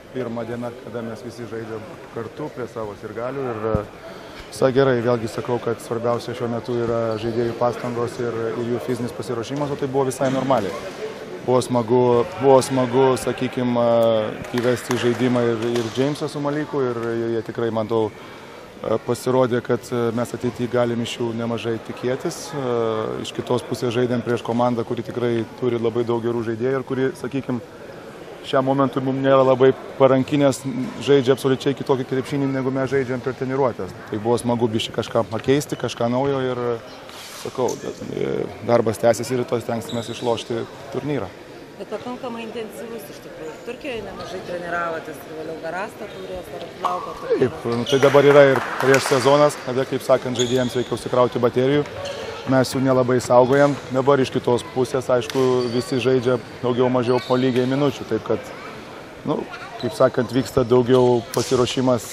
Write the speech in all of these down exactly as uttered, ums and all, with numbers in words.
pirma diena, kada mes visi žaidėm kartu prie savo sirgalių ir visai gerai, vėlgi sakau, kad svarbiausia šiuo metu yra žaidėjų pastangos ir, ir jų fizinis pasiruošimas, o tai buvo visai normaliai. Buvo smagu, buvo smagu, sakykime, įvesti žaidimą ir, ir Jamesą su Maliku ir jie tikrai, manau, pasirodė, kad mes ateityje galim iš jų nemažai tikėtis. Iš kitos pusės žaidėm prieš komandą, kuri tikrai turi labai daug gerų žaidėjų ir kuri, sakykime, šiam momentui mums nėra labai parankinės, žaidžia absoliučiai kitokį krepšinį, negu mes žaidžiam per treniruotės. Tai buvo smagu biškai kažką pakeisti, kažką naujo ir, sakau, darbas tęsiasi ir rytoj stengsime išlošti turnyrą. Bet pakankamai intensyvus iš tikrųjų. Turkijoje nemažai treniravotės ir vėliau Garastą turės ar lauko turnyras. Taip, nu, tai dabar yra ir prieš sezonas, kada, kaip sakant, žaidėjams reikia užsikrauti baterijų. Mes jų nelabai saugojam. Dabar iš kitos pusės, aišku, visi žaidžia daugiau mažiau po lygiai minučių. Taip kad, nu, kaip sakant, vyksta daugiau pasiruošimas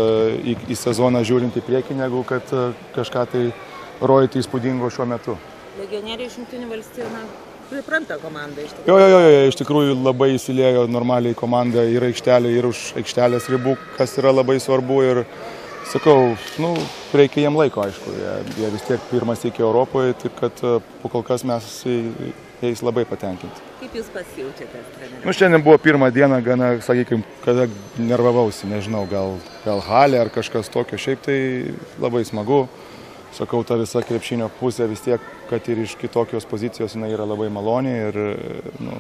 į, į sezoną žiūrint į priekį, negu kad kažką tai rodyti įspūdingo šiuo metu. Legionieriai iš Jungtinių valstijų, na, pripranta komanda iš tikrųjų. Jo, jo, jo, iš tikrųjų labai įsiliejo normaliai komanda ir aikštelė, ir už aikštelės ribų, kas yra labai svarbu. Ir sakau, nu, reikia jiem laiko, aišku, jie, jie vis tiek pirmas iki Europoje, taip kad po kol kas mes jais labai patenkinti. Kaip jūs pasijaučiate, treneri? Nu, šiandien buvo pirmą dieną, gana, sakykime, kada nervavausi, nežinau, gal, gal halė ar kažkas tokio, šiaip tai labai smagu. Sakau, ta visa krepšinio pusė vis tiek, kad ir iš kitokios pozicijos jinai yra labai maloni ir, nu,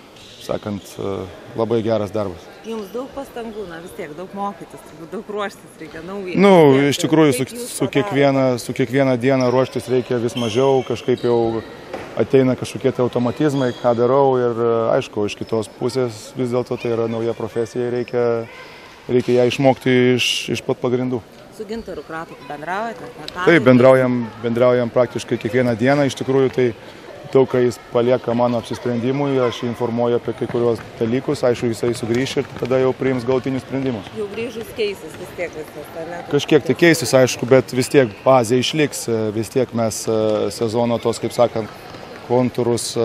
sakant, labai geras darbas. Jums daug pastangų, na vis tiek, daug mokytis, turbūt daug ruoštis reikia naujai. Nu, iš tikrųjų, su, su, kiekviena, su kiekviena diena ruoštis reikia vis mažiau, kažkaip jau ateina kažkokie tai automatizmai, ką darau ir, aišku, iš kitos pusės vis dėlto tai yra nauja profesija ir reikia, reikia ją išmokti iš, iš pat pagrindų. Su Gintaru Kratuku bendraujate? Taip, bendraujam, bendraujam praktiškai kiekvieną dieną. Iš tikrųjų, tai daug, kai jis palieka mano apsisprendimui, aš informuoju apie kai kurios dalykus, aišku, jisai sugrįš ir tada jau priims galutinius sprendimus. Jau grįžus keisis vis tiek viskas, ne? Kažkiek tai keisis, aišku, bet vis tiek bazė išliks, vis tiek mes sezono tos, kaip sakant, kontūrus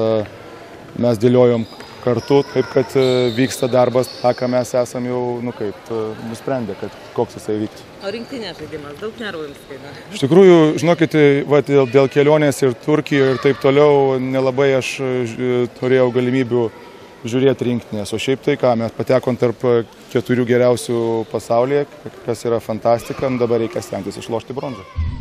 mes dėliojom kartu, taip kad vyksta darbas, tą, ką mes esam jau, nu kaip, nusprendę, kad koks jisai vyktų. O rinktinės žaidimas, daug nervų jums kaina? Iš tikrųjų, žinokite, va, dėl, dėl kelionės ir Turkijoje ir taip toliau nelabai aš turėjau galimybių žiūrėti rinktinės, o šiaip tai ką, mes patekom tarp keturių geriausių pasaulyje, kas yra fantastika, dabar reikia stengtis išlošti bronzą.